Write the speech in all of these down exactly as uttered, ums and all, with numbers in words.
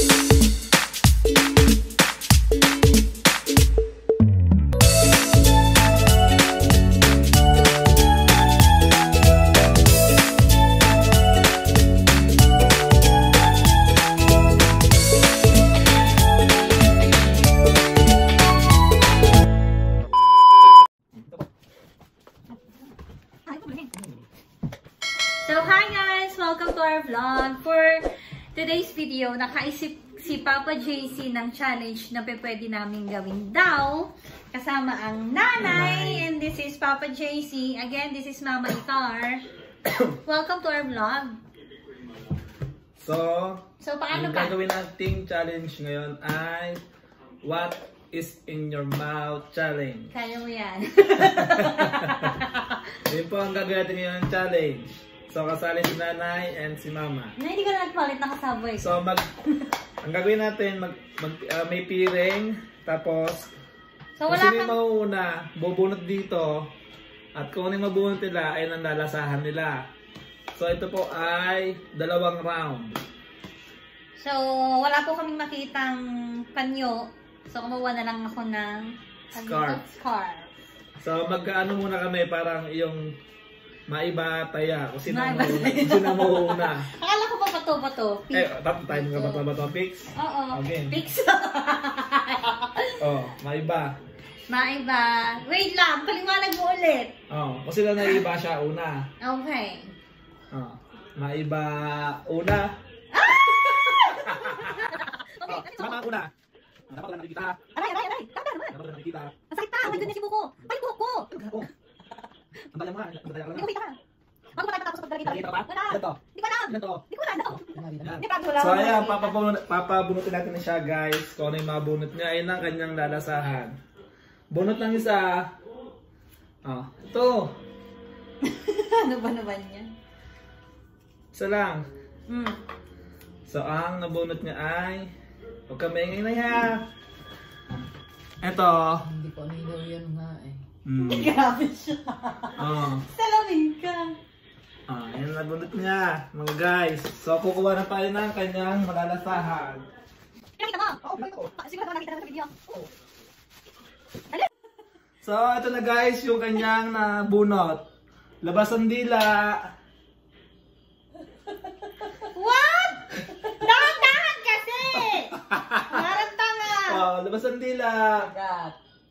So hi guys! Welcome to our vlog. For today's video, nakaisip si Papa J C ng challenge na pwede namin gawin daw. Kasama ang nanay. And this is Papa J C. Again, this is Mama Itar. Welcome to our vlog. So, so paano ang pa? gagawin nating challenge ngayon ay What is in your mouth challenge. Kaya mo yan. Yun po ang gagawin natin ngayon challenge. So, kasali si nanay and si mama. Na, hindi ko na nagpalit na kasabay. So, mag, ang gagawin natin, mag, mag, uh, may piring, tapos, so, kung wala sino yung kang... mauuna, bubunot dito, at kung ano yung mabunot nila, ay nandalasahan nila. So, ito po ay dalawang round. So, wala po kaming makitang panyo. So, kumuha na lang ako ng... Scarf. Scarf. So, mag-ano muna kami, parang yung maiba taya. Kung sino Maiba mauuna. Kung sino mauuna. Akala ko pa bato-bato. Eh, tapos tayo mga bato-bato pics? Oo. Okay. Pics. Oh, maiba. Maiba. Wait lang, paliwanag mo ulit. Oh, kung sino naiba siya, una. Okay. Oh, maiba una. Oh, sama una. Dapat lang nakikita. Aray, aray, aray. Tama naman. Dapat lang nakikita. Ang sakit pa. Oh my goodness, yung buko. Ay, buko. Oh. Ang dali mo nga. Ang dali Hindi ko kita ka. Ako ba tayo tapos pag dalagin Nakikita pa? Wala. Ito. Hindi ko alam. Ito. Hindi ko alam. Yan. Hindi ka So ayan, papabunot, papabunutin natin na siya guys. Kung ano yung mabunot niya, ayun ang kanyang lalasahan. Bunot ng isa. Oh, ito. Ano ba naman yan? Isa lang. Mm. So ang nabunot niya ay, huwag ka maingay na yan. Ito. Hindi ko ninaw yan nga eh. Mm. Grabe siya. Oh. Salamin ka. Ah, yan nabunot niya, mga guys. So kukuha na tayo ng kanyang malalasahan. Nakita mo? Oh, ito. Siguro ba nakita mo sa video? Oh. So ito na guys, yung kanyang nabunot. Labas ang dila. What? Dahan-dahan kasi! Parang tanga. Oh, labas ang dila. God.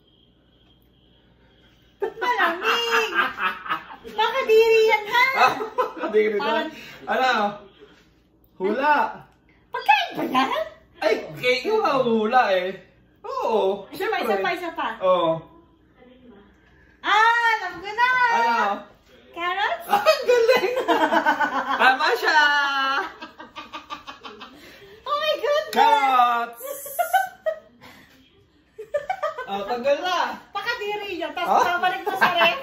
Malamig. Baka diri yan ha? Kadiri na. Ano? Hula. Pagkain ba yan? Ay, cake yung hula eh. Oo. Isa pa, isa pa, isa pa. Oo. Ah, alam ko na. Ano? Carrots? Ah, ang galing. Tama siya. Oh my goodness. Carrots. Oh, tanggal na. Pakadiri yan. Tapos Oh? babalik mo sa rep.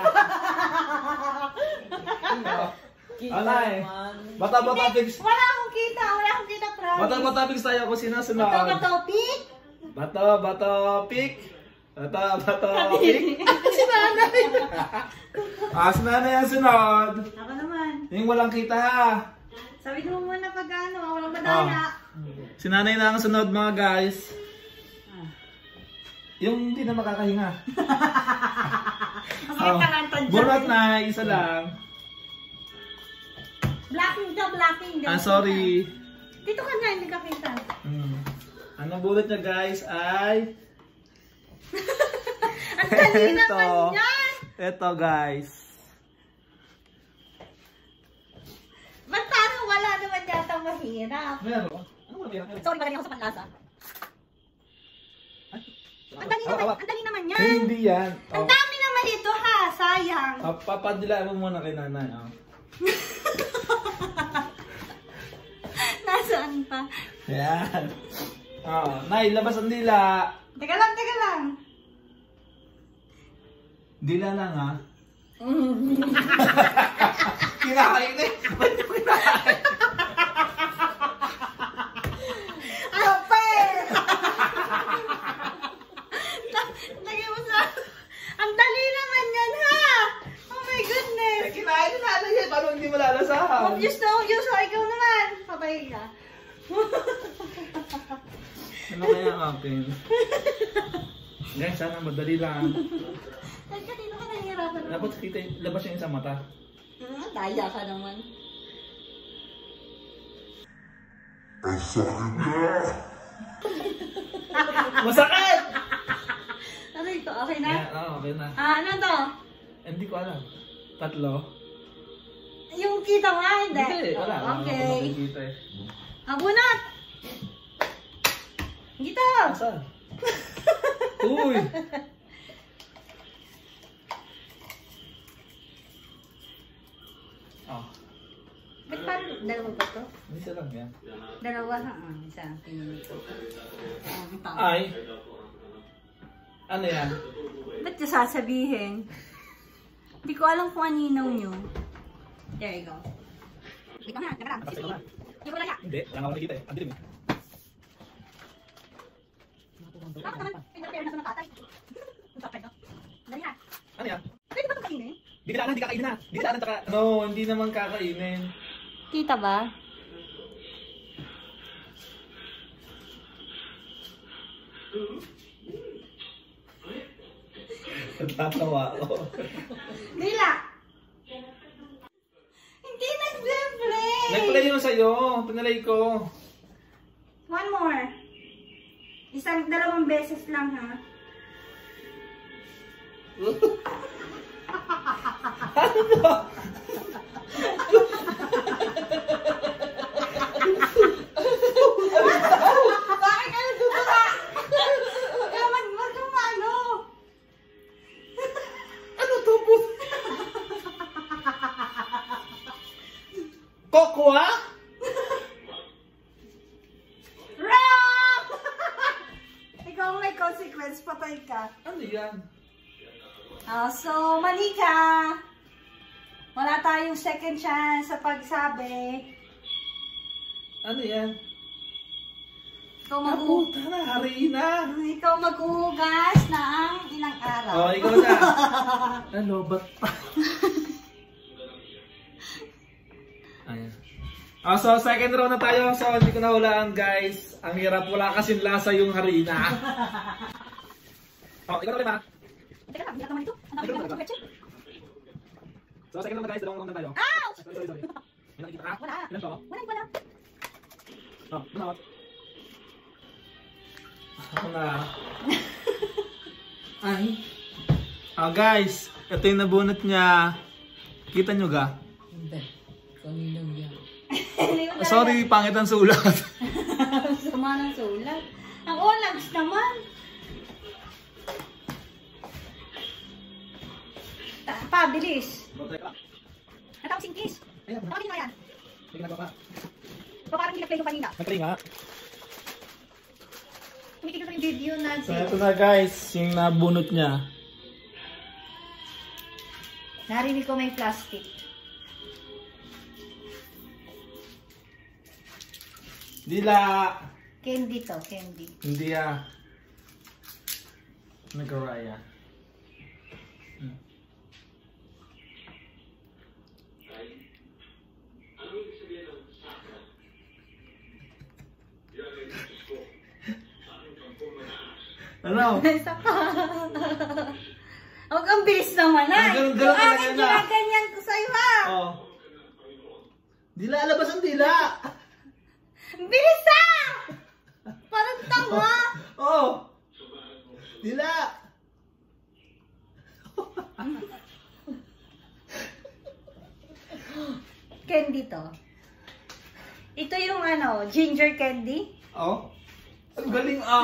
Kita Ala eh. naman. Bata-bata pigs. Wala akong kita. Wala akong kita, promise. Bata-bata pigs tayo kung sinasunod. Ito ba topic? Bato, bato, pig. Bato, bato, pig. Si nanay. Ah, si nanay ang sunod. Ako naman. Yung walang kita ha. Sabi mo muna pag ano, walang madaya. Si nanay na ang sunod mga guys. Yung hindi na makakahinga. Ang kalanta dyan. Bunot na, isa lang. Blacking daw, blacking. Ah, sorry. Dito ka na, hindi ka kita. Hmm. Ang bunot niya guys ay... Ang dali Ito. naman yan. Ito guys. Ba't parang wala naman yata mahirap? Meron. Ano ba yan? Sorry, magaling ako sa panlasa. Ang dali Ah, naman, ah, ang dali naman yan. Hindi yan. Ang Oh. dami naman ito ha, sayang. Ah, papadila mo muna kay nanay. Oh. Nasaan pa? Yan. Oh, nay, labas ang dila. Teka lang, teka lang. Dila lang ha. Kinakain eh. Ba't yung kinakain? Ape! Lagay mo sa... Ang dali naman yan ha! Oh my goodness! Eh, kinain na natin yan. Paano hindi malalasahan? Obvious na obvious. So, ikaw naman. Patay ka. Ano kaya ang akin? Guys, sana madali lang. Ay, kanino ka nahihirapan naman? Dapat kita, labas yung isang mata. Hmm, daya ka naman. Masakit! Aray ko, okay na? Yeah, oh, okay na. Ah, ano to? Hindi ko alam. Tatlo? Yung kita nga, hindi? Hindi, wala. Okay. Wala kita eh. Abunat! Dito! Asa? Uy! Oh, Ba't parang dalawa ba to? isa lang yan. Dalawa ha? Ah, isa. Pinili ko. Ah, ang tao. Ay! Ano yan? Ba't nyo sasabihin? Hindi ko alam kung aninaw nyo. There you go. Wait lang ha, nakarang. Nakasay ko na. Hindi ko laya. Hindi, wala nga ako nakikita eh. Ang dilim eh. Bakit naman? Pinapare na ito ng tatay. Dali ha. Ano yan? Pwede ba ito kainin? Di kailangan, di kakainin na. Di kailangan, taka... No, hindi naman kakainin. Kita ba? Tatawa ako. Dila! Hindi nag-play! Nag-play yun sa'yo. Pinalay ko. One more. Isang, dalawang beses lang ha. Bakit ka nagdudura? Kaya mag, mag kang ano? Ano to po? Kokwa? Wrong! Ikaw ang may consequence, patay ka. Ano yan? Ah, so, mali ka. Wala tayong second chance sa pagsabi. Ano yan? Ikaw mag Puta na, hari na. Ikaw maghuhugas na ang ilang araw. Oh, ikaw na. Ano, ba't pa? Ayan. Oh, so, second round na tayo. So, hindi ko nahulaan, guys. Ang hirap, wala kasing lasa yung harina. Oh, ikaw na rin ba? Teka lang, hindi naman ito. Ang dami naman ito, Betche. So, second round na guys. Dalawang round na tayo. Ouch! Sorry, sorry, sorry. May nakikita ka? Wala. Ilan to? Wala, wala. Oh, bunot. Ako na. Ay. Ah, guys. Ito yung nabunot niya. Kita nyo ga? Hindi. Kanino yan? Ah, sorry, pangit ang sulat. Sama ng sulat. Ang olags naman. Ta- Pa, bilis. Natapos yung kiss. Ayan. Tama din mo yan. Hindi ginagawa ka. Pa, parang hindi na-play ko kanina. Nag-play nga. Tumitigil ko yung video na. So, ito na guys. Yung nabunot niya. Narinig ko may plastic. Dila. Candy to, candy. Hindi ah. Nag-araya. Hmm. Ano? Isa pa. Huwag ang bilis naman Ah, ay. ganun- ganun Yung talaga aking na. ginaganyan ko sa'yo ha. Oh. Dila, alabas ang dila. Bilis ha! Parang tanga. Oh. Dila. Candy to. Ito yung ano, ginger candy. Oh. Ang galing ah.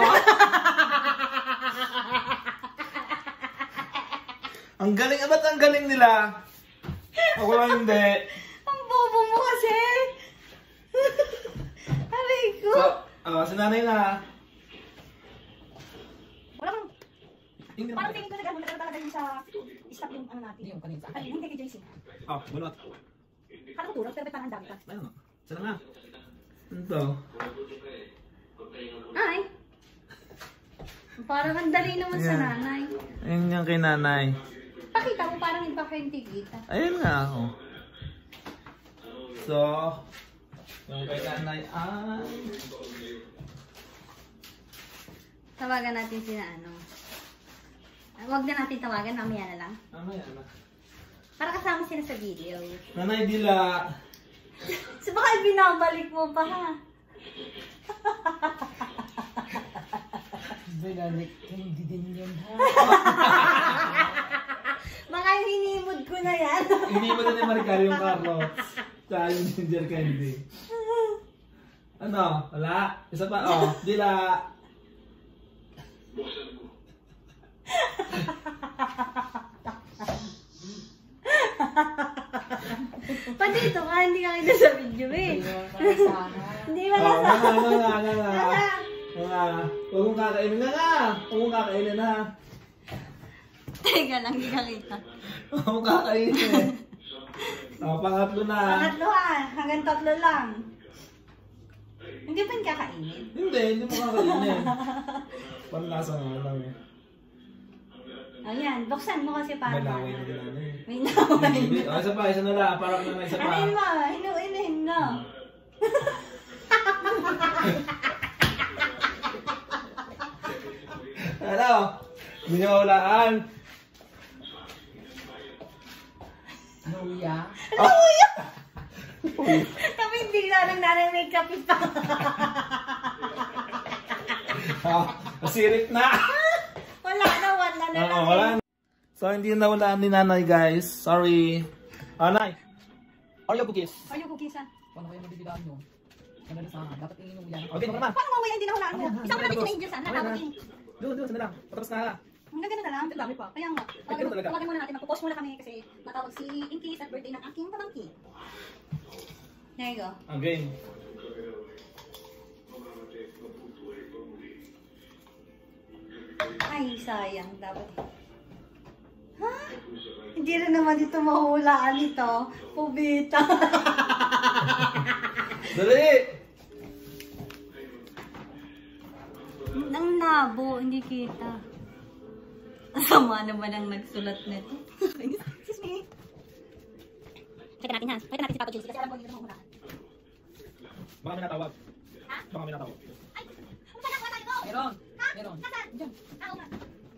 Ang galing, ah, ba't ang galing nila? Ako lang hindi. Ang bobo mo kasi. Aray ko. So, ah, si nanay na. Wala kang, Hindi parang naman. tingin ko na gano'n talaga yung sa stop yung ano natin. Yung kanina sa Ay, hindi kay J C. Oh, bunot. Kala ko tulog, pero may parang ang dami pa. Ayun. Sana nga. Ano to? Ay. Parang ang dali naman sa Yeah. nanay. Ayun yung kay nanay. Pakita mo parang hindi pa kayo kita. Ayun nga ako. So, yung kay nanay ay... Tawagan natin sina ano. Huwag na natin tawagan, mamaya na lang. Mamaya na. Para kasama sila sa video. Nanay Dila. So baka binabalik mo pa ha? Binalik ko, hindi din yan ha. Baka hinimod ko na yan. Hindi mo na ni Maricar yung Carlos. Tsaka yung ginger candy. Ano? Wala? Isa pa? Oh, Dila. Pa dito ka, hindi ka kita sa video eh. Hindi ba Oh, nasa? nga nga nga nga nga. Nga. Huwag mong kakainin na nga. Huwag mong kakainin na. Teka lang, hindi ka kita. Huwag mong kakainin. Oh, pangatlo na. Pangatlo ha, hanggang tatlo lang. Hindi ba yung kakainin? Hindi, hindi mo kakainin. Panlasa nga lang eh. Ayan, buksan mo kasi para. May laway na din ano eh. May laway Hindi. na. Oh, isa pa, isa na lang. Parang na isa pa. Ano mo? Hinuinin na. Ano? Hindi niyo mawalaan. Luya. Luya! Kami hindi na lang nanay makeup pa. Ah, masirit na. Wala na, wala na. Oo, wala na. So, hindi na walaan ni nanay, guys. Sorry. Ah, nay. Oreo cookies. Oreo cookies ha. Paano kayo mabibilaan nyo? Ano na sa dapat tingin yung yan. Okay, naman. Paano mamaya hindi na hulaan mo? Isang natin sila Angels ha, natawag eh. Doon, doon, sandali lang. Patapos na. Hanggang ganun na lang. Ang dami pa. Kaya nga. Ay, ganun talaga. Tawagan muna natin, magpo-post muna kami kasi natawag si Inkis at birthday ng aking pamangkin. There you go. Again. Ay, sayang. Dapat. Ha? Hindi rin naman ito mahulaan ito. Pubita. Dali! Ang labo, hindi kita. Sama naman ang nagsulat nito. Excuse me. Check natin ha. Check natin si Papa J C kasi alam ko hindi naman mahulaan. Baka may natawag. Ha? Baka may natawag. Ay! Saan ang wala ito? Meron. Ha? Meron. Nasaan? Diyan. Ah, oo nga.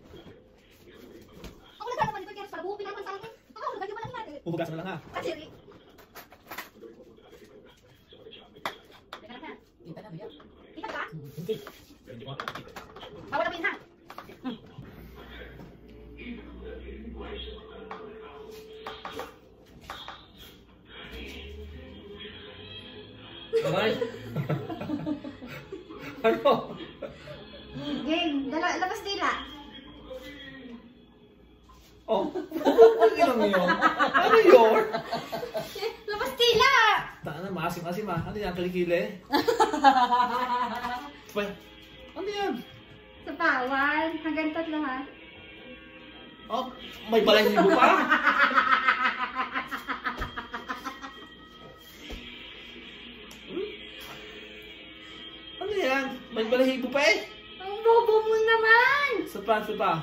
Ako nagkakaman ito, Kieros, para buhupin naman sa akin. Ako, lagyan mo lang natin. Huhugasan na lang ha. Katsiri. Teka lang ha. Kita na, Luya. Kita ka? Hindi. Hindi ko nakakita. Bawal na pin ha. Hmm. Alright? Ano? Game, dala, labas nila. Oh, ano yun yun? Ano yun? Labas nila! Taka na, maasim-asim ah. Ano yan? Kilikili? Pa, ano yan? Sa bawal, hanggang tatlo ha. Oh, may balahibo pa? Hmm? Ano yan? May balahibo pa eh? Ang bobo mo naman! Isa pa, isa pa.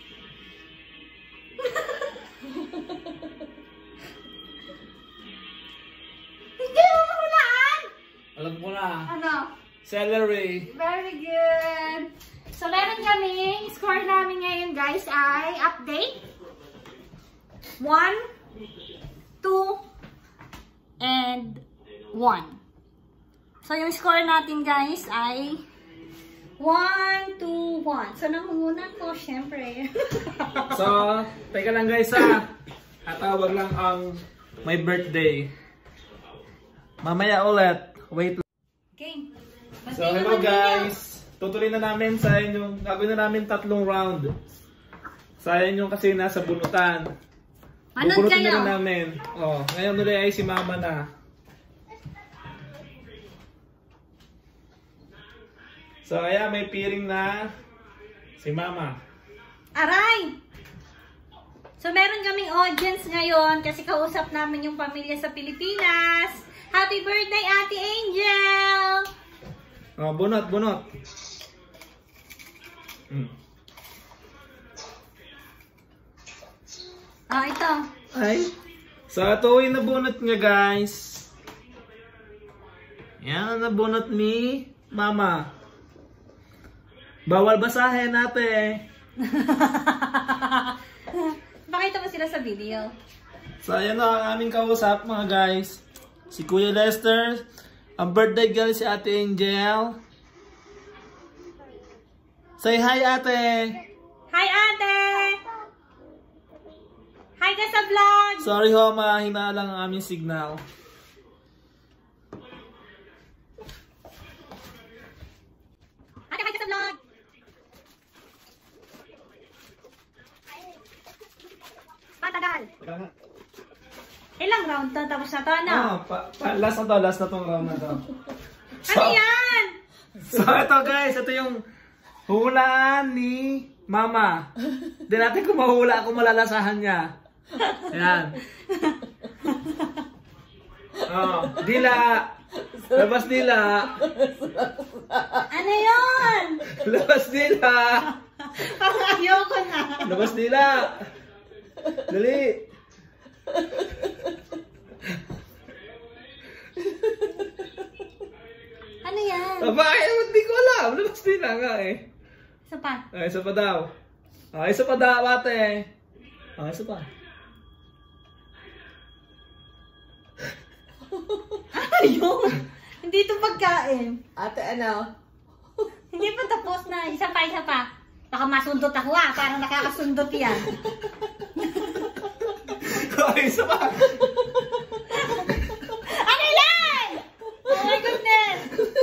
Hindi mo mahulaan! Alam ko na. Ano? Celery. Very good. So, meron kami, score namin ngayon guys ay update. one, two, and one. So, yung score natin guys ay one, two, one. So, nangungunan ko, syempre. So, teka lang guys ha. Tatawag lang ang my birthday. Mamaya ulit. Wait lang. Okay. So, hello guys. Tutuloy na namin sa inyong, gagawin na namin tatlong round. Sa inyong kasi nasa bunutan. Manood Bubunutin na kayo. rin namin. Oh, ngayon ulit ay si mama na. So, ayan, may piring na si mama. Aray! So, meron kaming audience ngayon kasi kausap namin yung pamilya sa Pilipinas. Happy birthday, Ate Angel! Oh, bunot, bunot. Hmm. Ah, ito. Ay. So, ito yung nabunot niya, guys. Yan ang nabunot ni mama. Bawal basahin ate. Pakita mo sila sa video. So ayan na ang aming kausap mga guys. Si Kuya Lester. Ang birthday girl si Ate Angel. Say hi ate. Hi ate! Hi ka sa vlog! Sorry ho, mahina lang ang aming signal. Ate, hi ka sa vlog! Matagal! Ilang round to? Tapos na to, ano? Ah, pa, pa, last na to, last na tong round na to. Ano yan? So ito guys, ito yung hulaan ni Mama. Di natin kung mahula kung malalasahan niya. Ayan. Oh, dila. Labas dila. Ano yun? Labas dila. Parang ayoko na. Labas dila. Dali. Ano yan? Aba, eh, hindi ko alam. Labas dila nga eh. Isa pa. Ay, isa pa daw. Ah, isa pa daw, ate. Ah, isa pa. Ano yun? Hindi ito pagkain. Ate, ano? Hindi pa tapos na. Isa pa, isa pa. Baka masundot ako ah. Parang nakakasundot yan. Ay, isa pa. Ano yan? Oh my goodness!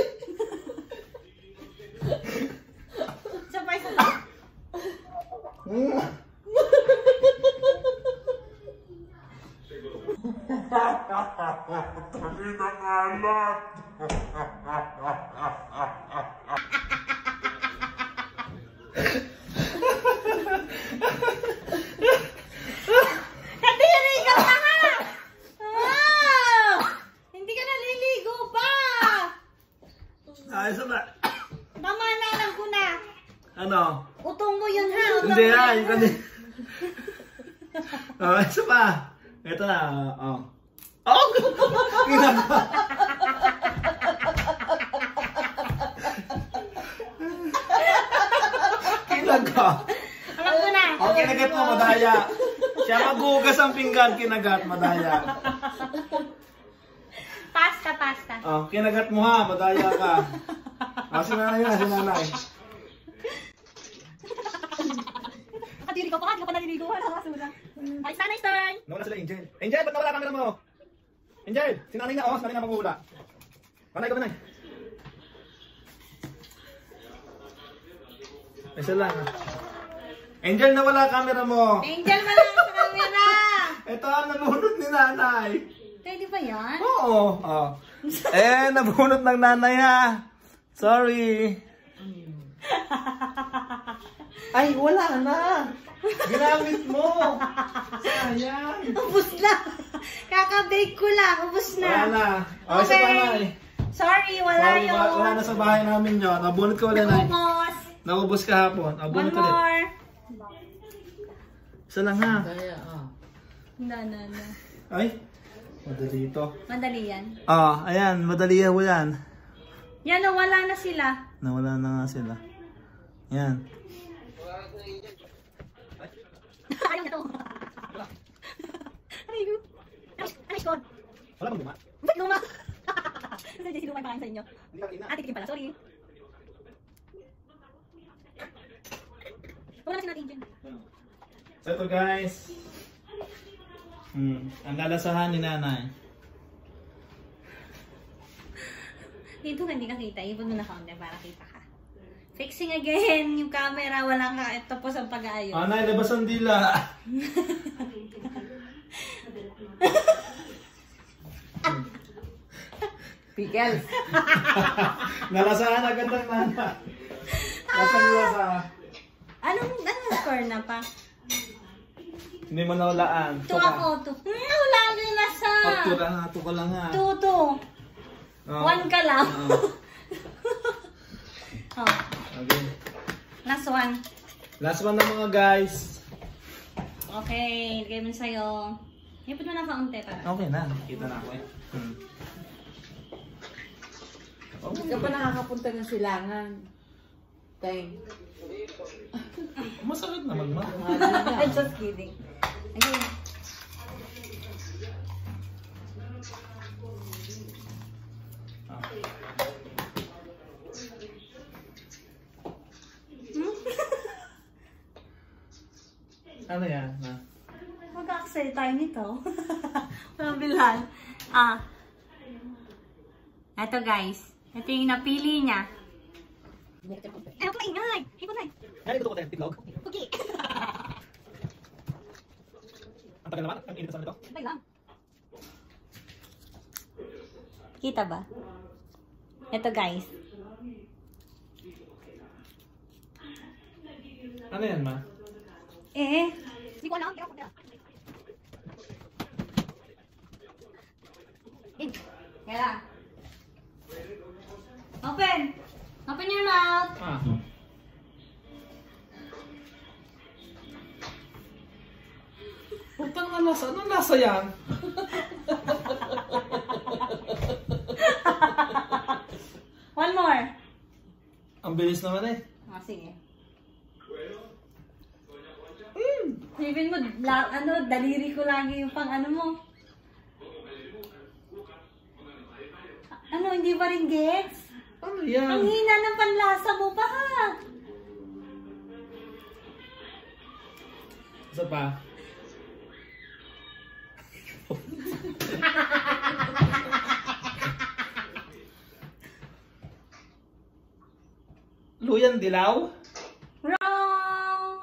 Isa pa, isa pa. Kadiri ka pa nga! Ah! Hindi ka naliligo pa! Ah, isa pa. Mama na, alam ko na. Ano? Utong mo yun ha. Utong Hindi mo ah, yun, yung ha? kanina. Oh, isa pa. Ito na, oh. Oh! Ginagawa. Ginagawa. Alam ko na. Oh, kinagat mo, madaya. Siya maghugas ang pinggan, kinagat, madaya. Pasta, pasta. Oh, kinagat mo ha, madaya ka. Ah, si nanay na, si nanay. Nakadiri ka pa, hindi ka pa naliligo. Wala ka suna. Ay, sanay turn. Nawala sila, Angel. Angel, ba't nawala camera mo? Angel, si nanay na, oh, si nanay na maghula. Panay ka, panay. Isa lang. ah. Angel, nawala camera mo. Angel, wala ka sa camera. Ito ang nabunot ni nanay. Pwede ba yan? Oo. Oh. Eh, nabunot ng nanay ha. Sorry. Ay, wala na. Ginamit mo. Sayang. Ubus na. Kaka-bake ko lang. Ubus Wala na. na. O, isa pa na eh. Sorry, wala Sorry, yun. wala, wala na sa bahay namin yun. Nabunot ko ulit na. Ubus. Naubos kahapon. One Nabunot ulit. more. Isa lang ha. Kaya, ah. Na, na, na. Ay, madali ito. Madali yan. Ah, ayan. Madali yan. Yan. Yan o, wala na sila. Nawala na nga sila. Yan. Ayaw na to. Aray ko. Aray ko. Wala bang luma? Ba't luma? Kasi Jessie luma yung pakain sa inyo. Hindi ka kina. Ate, tikim pala. Sorry. Wala na si natin dyan. So ito guys. Hmm. Ang lalasahan ni nanay. Dito ka hindi nakita. Ibon mo na kaunti para kita ka. Fixing again yung camera. Walang ka. Tapos ang pag-aayos. Ah, nay, labas ang dila. Pickles. Nalasahan agad ng nanay. Lasang lasa. Anong, anong score na pa? Hindi mo nawalaan. Two ako. Two. Hmm, wala na yung nasa. Pagto lang ha. Ito ka lang ha. Two, two. Oh. One ka lang. Oh. Oh. Okay. Last one. Last one na mga guys. Okay. Lagay mo sa'yo. Ipot mo na kaunti para. Okay na. Nakita na ako eh. Hmm. Hindi ka pa nakakapunta ng silangan. Thank. Masakit naman, ma. I'm just kidding. Okay. Ah. Ano yan? Ah. Mag-axel tayo nito. Walang bilhan. Ah. Ito guys. Ito yung napili niya. Ayaw ko maingay. Ayaw ko na. Ay, ito ko tayo, tiklog. Okay. Ang tagal naman, ang init sa nito. Sabay lang. Kita ba? Ito guys. Ano yan, ma? Eh. Hindi ko alam. Hindi ko alam. Eh. Kaya. Open. Open your mouth. Ah. Putang na lasa. Anong lasa yan? One more. Ang bilis naman eh. Ah, sige. Mm. Even mo, la, ano, daliri ko lagi yung pang ano mo. Ano, hindi ba rin gets? Ano yan? Ang hina ng panlasa mo pa ha. Isa pa. Luyan dilaw? Wrong!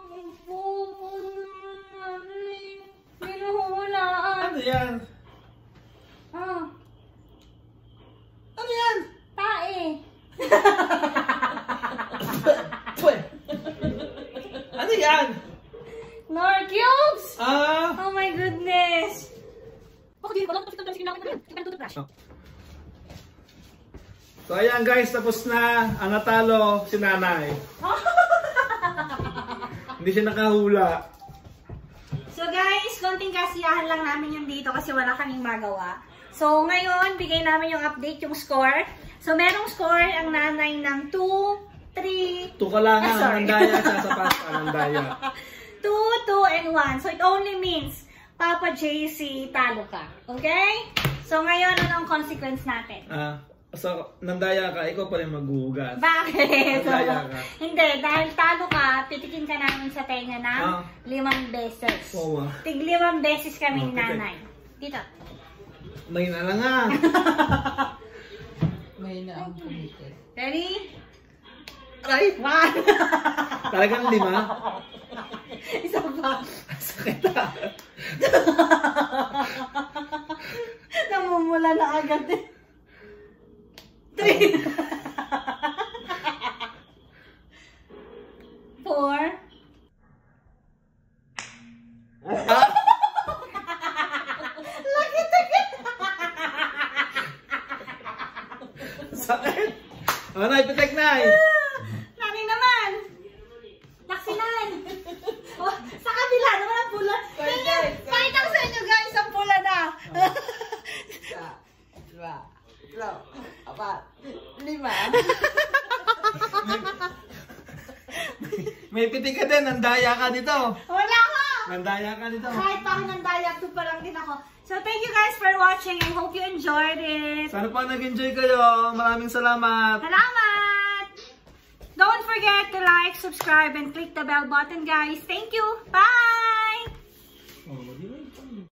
Minuhulaan. Ano yan? Ah, Ano yan? tae. Pwe! Ano yan? Nor cubes! Ah! Oh my goodness! Bakit hindi ko lang? Tapos ito talaga namin. Ito ka toothbrush. So ayan guys, tapos na. Ang natalo si nanay. Hindi siya nakahula. So guys, konting kasiyahan lang namin yung dito kasi wala kaming magawa. So ngayon, bigay namin yung update, yung score. So merong score ang nanay ng two, three... Tuka lang Ah, ang sorry. nandaya sa sapas ang nandaya. two, two, and one. So it only means Papa J C talo ka. Okay? So ngayon, ano ang consequence natin? Ah, so nandaya ka, ikaw pa rin maghuhugas. Bakit? Nandaya ka. Hindi, dahil talo ka, titikin ka namin sa tenga ng Ah. limang beses. Oo, ah. Tig limang beses kaming Oh, titik. nanay. Dito. May na lang ah. May na ang kumitin. Ready? Ay! One. Talagang lima? Isa pa. Sakit ah. Namumula na agad eh. Three. Four. Laki-tikit. Sakit! Ano na, ipitek na eh. Nani naman. Laksinan. Oh, sa kabila naman ang pula. Tingnan, pakita ko sa inyo guys, ang pula na. Isa, dua, tatlo, apat, lima. May pitik ka din, nandaya ka dito. Wala ka. Nandaya ka dito. Kahit pa ako ng diet, pa lang din ako. So, thank you guys for watching. I hope you enjoyed it. Sana pa nag-enjoy kayo. Maraming salamat. Salamat! Don't forget to like, subscribe, and click the bell button, guys. Thank you. Bye! Oh, di ba?